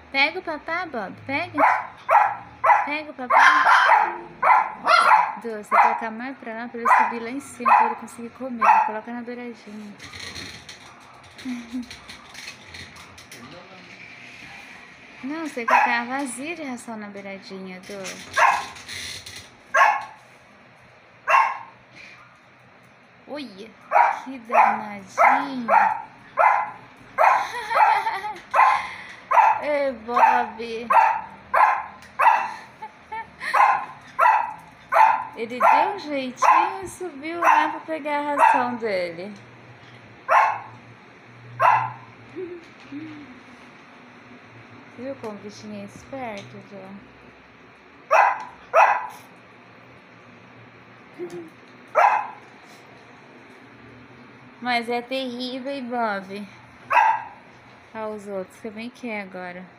Pega o papá, Bob. Pega. Pega o papá. Du, você colocar mais pra lá, pra ele subir lá em cima, pra ele conseguir comer. Coloca na beiradinha. Não, você colocar uma vazia de ração na beiradinha, Du. Olha, que danadinho. Ei, Bob. Ele deu um jeitinho e subiu lá pra pegar a ração dele. Viu como o bichinho é esperto, João? Mas é terrível, hein, Bob? Olha os outros, que eu bem quer agora.